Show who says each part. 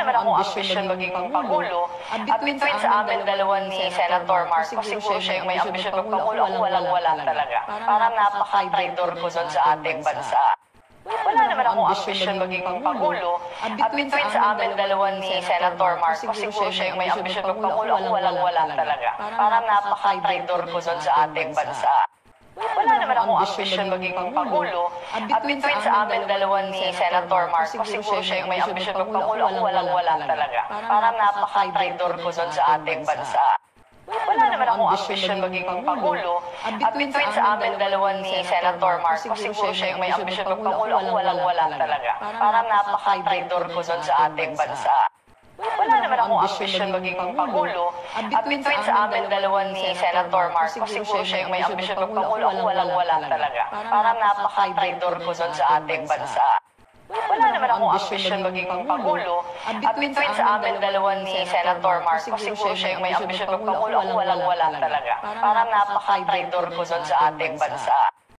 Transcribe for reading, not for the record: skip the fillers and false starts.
Speaker 1: naman akong ambisyon maging Pangulo. Between sa amin dalawa ni Senator Marcos, siguro siya yung may ambisyon magpangulo, ako walang-wala talaga. Parang napaka-traitor ko doon sa ating bansa. Wala naman akong ambisyon maging Pangulo. Between sa amin dalawa ni Senator Marcos, siguro siya yung may ambisyon magpangulo, ako walang-wala talaga. Parang napaka-traitor ko doon sa ating bansa. Wala naman akong ambisyon maging Pangulo. Between sa amin dalawa ni Senator Marcos, siguro siya yung may ambisyon magpangulo, ako walang-wala talaga. Parang napaka-traitor ko doon sa ating bansa. Wala naman akong ambisyon maging Pangulo. Between sa amin dalawa ni Senator Marcos, siguro siya yung may ambisyon magpangulo, ako walang-wala talaga. Parang napaka-traitor ko doon sa ating bansa. Wala naman akong ambisyon maging Pangulo. Between sa amin dalawa ni Senator Marcos, siguro siya yung may ambisyon magpangulo, ako walang-wala talaga. Parang napaka-traitor ko doon sa ating bansa. Wala naman akong ambisyon maging Pangulo. Between sa amin dalawa ni Senator Marcos, siguro siya yung may ambisyon magpangulo, ako walang-wala talaga. Parang napaka-traitor ko doon sa ating bansa.